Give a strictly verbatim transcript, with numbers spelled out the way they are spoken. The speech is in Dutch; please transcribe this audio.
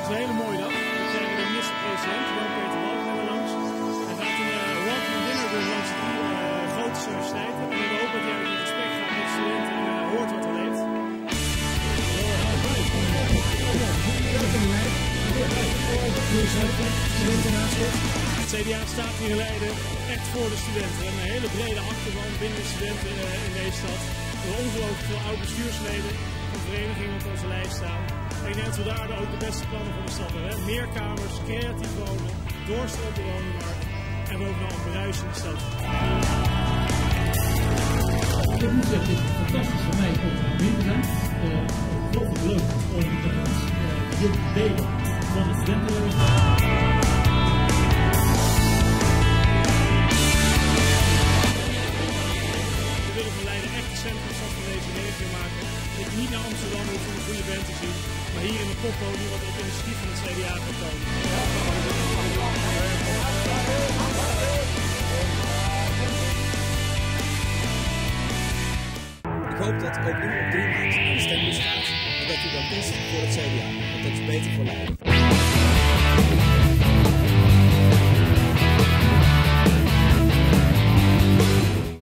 is een hele mooie dag. We krijgen de minister-president, Jan-Peter Balkenende, langs. Hij gaat een uh, welcome dinner doen langs de uh, grote universiteiten. En we hopen dat hij in gesprek gaat met studenten en uh, hoort wat er leeft. Het C D A staat hier in Leiden echt voor de studenten. We hebben een hele brede achterban binnen de studenten uh, in deze stad. We hebben ongelooflijk veel oud bestuursleden van verenigingen op onze lijst staan. En ik denk dat we daar ook de beste plannen voor de stad hebben. Hè? Meer kamers, creatief wonen, doorstroom op de woningmarkt en bovenal een bruis in de stad. Ik moet zeggen, het is fantastisch voor mij om aan mee te zijn. Ongelooflijk leuk om dit te delen van het studentenleven. We willen van Leiden echt de centrumstad van deze regio maken. Dat je niet naar Amsterdam hoeft om een goede band te zien, maar hier in de poppodium wat op initiatief van het C D A gaat komen. Ik hoop dat ook u op drie maart naar de stembus gaat en dat u dan kiest voor het C D A, want dat is beter voor Leiden.